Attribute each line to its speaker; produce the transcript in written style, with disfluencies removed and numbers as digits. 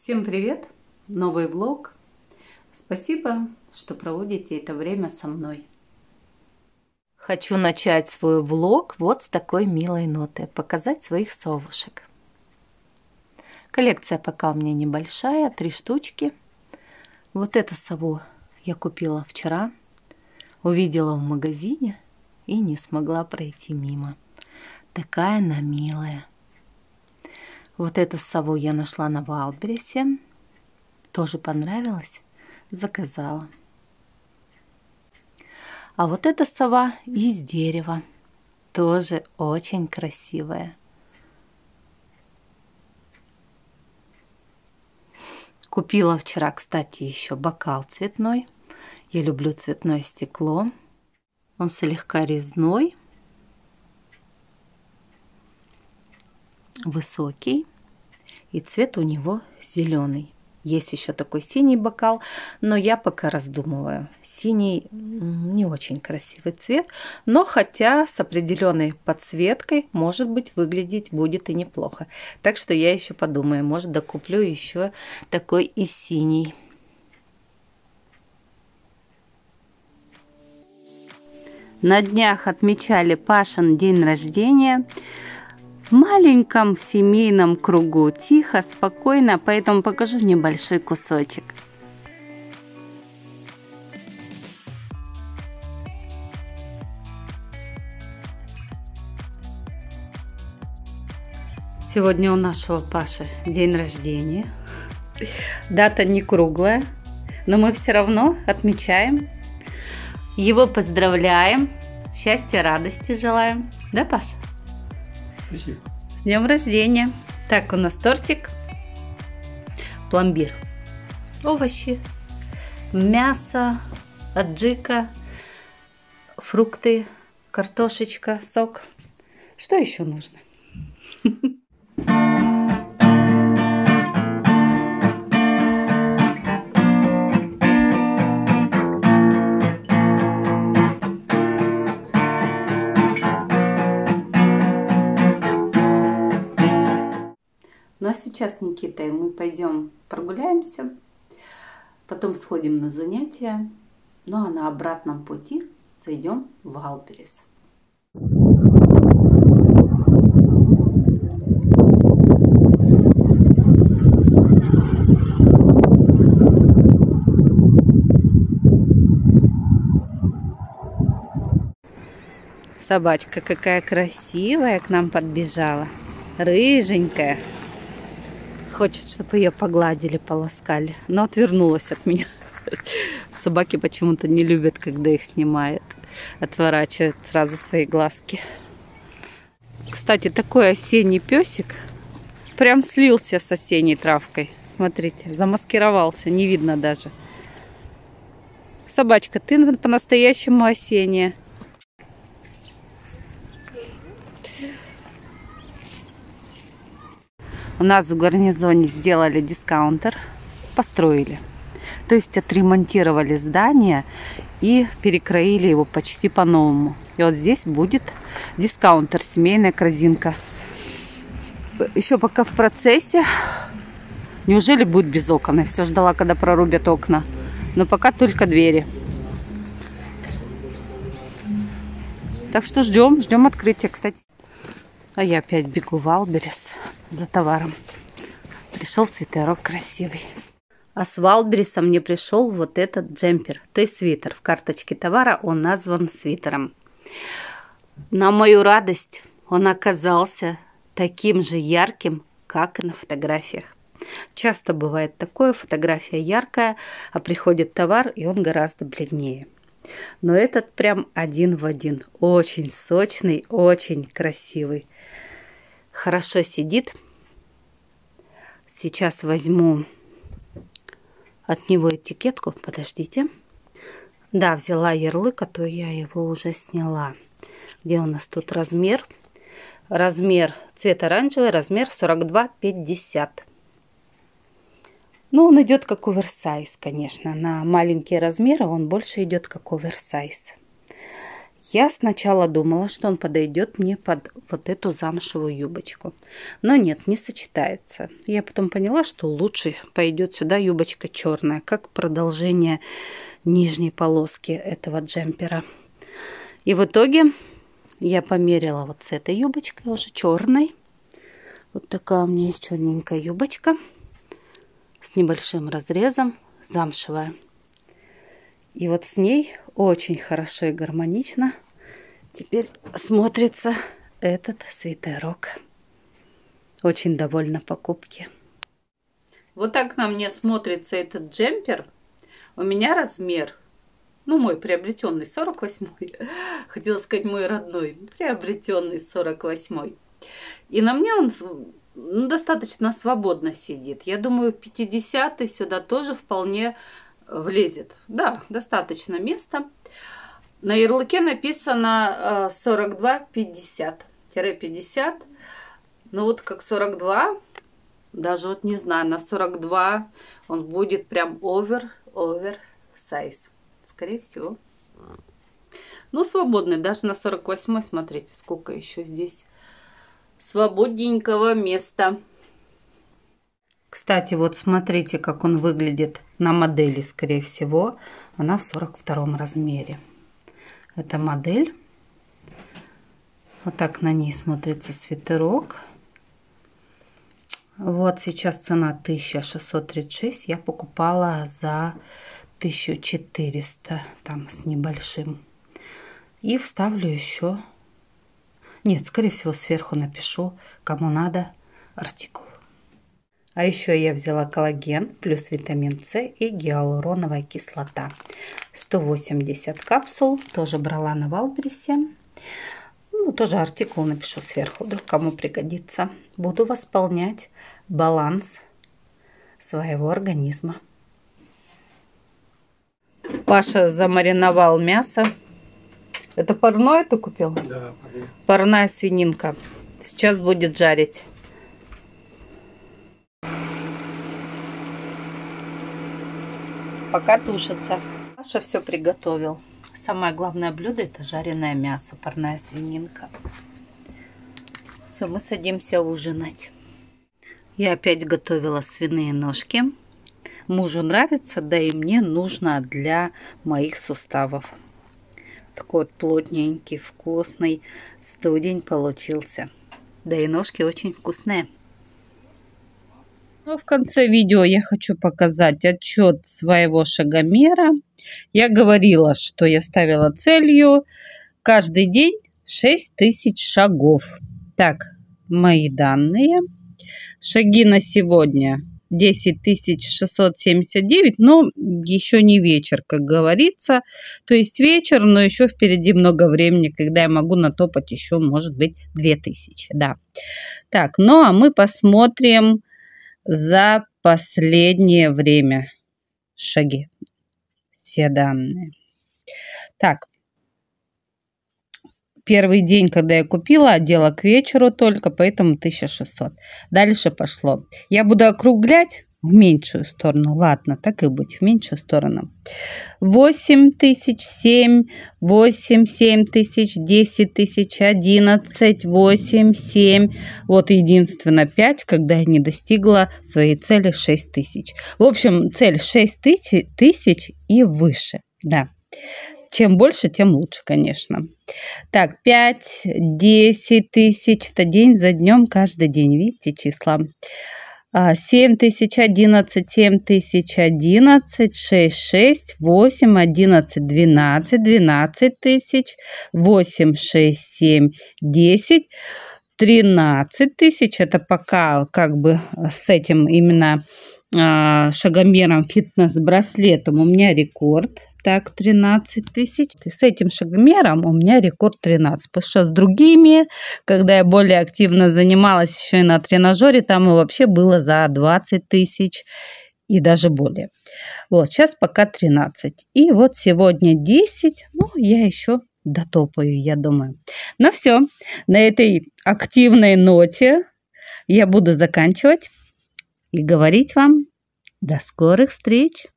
Speaker 1: Всем привет! Новый влог. Спасибо, что проводите это время со мной. Хочу начать свой влог вот с такой милой ноты. Показать своих совушек. Коллекция пока у меня небольшая, 3 штучки. Вот эту сову я купила вчера. Увидела в магазине и не смогла пройти мимо. Такая она милая. Вот эту сову я нашла на Вайлдберрисе. Тоже понравилось. Заказала. А вот эта сова из дерева. Тоже очень красивая. Купила вчера, кстати, еще бокал цветной. Я люблю цветное стекло. Он слегка резной. Высокий. И цвет у него зеленый. Есть еще такой синий бокал, но я пока раздумываю. Синий не очень красивый цвет, но хотя с определенной подсветкой, может быть, выглядеть будет и неплохо. Так что я еще подумаю, может, докуплю еще такой и синий. На днях отмечали Пашин день рождения. В маленьком семейном кругу, тихо, спокойно, поэтому покажу небольшой кусочек. Сегодня у нашего Паши день рождения. Дата не круглая, но мы все равно отмечаем. Его поздравляем, счастья, радости желаем. Да, Паша?
Speaker 2: Спасибо.
Speaker 1: С днем рождения! Так, у нас тортик, пломбир, овощи, мясо, аджика, фрукты, картошечка, сок. Что еще нужно? Ну а сейчас, Никита, мы пойдем прогуляемся, потом сходим на занятия, ну а на обратном пути зайдем в Вайлдберрис. Собачка какая красивая к нам подбежала, рыженькая. Хочет, чтобы ее погладили, поласкали, но отвернулась от меня. Собаки почему-то не любят, когда их снимают. Отворачивают сразу свои глазки. Кстати, такой осенний песик прям слился с осенней травкой. Смотрите, замаскировался, не видно даже. Собачка, ты по-настоящему осенняя. У нас в гарнизоне сделали дискаунтер, построили. То есть отремонтировали здание и перекроили его почти по-новому. И вот здесь будет дискаунтер, семейная корзинка. Еще пока в процессе. Неужели будет без окон? Я все ждала, когда прорубят окна. Но пока только двери. Так что ждем открытия, кстати. А я опять бегу в Вайлдберрис за товаром. Пришел свитерок красивый. А с Вайлдберриса мне пришел вот этот джемпер, то есть свитер. В карточке товара он назван свитером. На мою радость он оказался таким же ярким, как и на фотографиях. Часто бывает такое, фотография яркая, а приходит товар, и он гораздо бледнее. Но этот прям один в один. Очень сочный, очень красивый. Хорошо сидит. Сейчас возьму от него этикетку. Подождите. Да, взяла ярлык, а то я его уже сняла. Где у нас тут размер? Размер цвет оранжевый, размер 42-50. Ну, он идет как оверсайз, конечно. На маленькие размеры он больше идет как оверсайз. Я сначала думала, что он подойдет мне под вот эту замшевую юбочку. Но нет, не сочетается. Я потом поняла, что лучше пойдет сюда юбочка черная, как продолжение нижней полоски этого джемпера. И в итоге я померила вот с этой юбочкой, уже черной. Вот такая у меня есть черненькая юбочка с небольшим разрезом, замшевая. И вот с ней очень хорошо и гармонично теперь смотрится этот свитерок. Очень довольна покупке. Вот так на мне смотрится этот джемпер. У меня размер, ну, мой приобретенный 48-й. Хотела сказать мой родной, приобретенный 48-й. И на мне он достаточно свободно сидит. Я думаю, 50-й сюда тоже вполне влезет. Да, достаточно места. На ярлыке написано 42-50. Ну вот как 42, даже вот не знаю, на 42 он будет прям оверсайз. Скорее всего. Ну, свободный. Даже на 48, смотрите, сколько еще здесь свободненького места. Кстати, вот смотрите, как он выглядит на модели, скорее всего. Она в 42 размере. Это модель. Вот так на ней смотрится свитерок. Вот сейчас цена 1636. Я покупала за 1400, там с небольшим. И вставлю еще. Нет, скорее всего, сверху напишу, кому надо, артикул. А еще я взяла коллаген плюс витамин С и гиалуроновая кислота. 180 капсул. Тоже брала на Валбересе. Ну, тоже артикул напишу сверху, вдруг кому пригодится. Буду восполнять баланс своего организма. Паша замариновал мясо. Это парное ты купил?
Speaker 2: Да,
Speaker 1: парная свининка. Сейчас будет жарить. Пока тушится. Паша все приготовил. Самое главное блюдо — это жареное мясо, парная свининка. Все, мы садимся ужинать. Я опять готовила свиные ножки. Мужу нравится, да и мне нужно для моих суставов. Такой вот плотненький, вкусный студень получился. Да и ножки очень вкусные. Ну, в конце видео я хочу показать отчет своего шагомера. Я говорила, что я ставила целью каждый день 6000 шагов. Так, мои данные. Шаги на сегодня 10679, но еще не вечер, как говорится. То есть вечер, но еще впереди много времени, когда я могу натопать еще, может быть, 2000. Да. Так, ну а мы посмотрим за последнее время шаги. Все данные. Так. Первый день, когда я купила, одела к вечеру только, поэтому 1600. Дальше пошло. Я буду округлять в меньшую сторону. Ладно, так и быть, в меньшую сторону. 8000, 7, 8, 7000, 10000, 11, 8, 7. Вот единственно 5, когда я не достигла своей цели 6000. В общем, цель 6000 и выше. Да. Чем больше, тем лучше, конечно. Так, 5, 10 тысяч. Это день за днем, каждый день. Видите, числа. 7000, 11, 7000, 11, 6, 6, 8, 11, 12, 12 тысяч, 8, 6, 7, 10, 13 тысяч. Это пока как бы с этим именно шагомером, фитнес-браслетом у меня рекорд. Так, 13 тысяч. И с этим шагомером у меня рекорд 13. Потому что с другими, когда я более активно занималась еще и на тренажере, там и вообще было за 20 тысяч и даже более. Вот, сейчас пока 13. И вот сегодня 10. Ну, я еще дотопаю, я думаю. Ну все, на этой активной ноте я буду заканчивать и говорить вам до скорых встреч.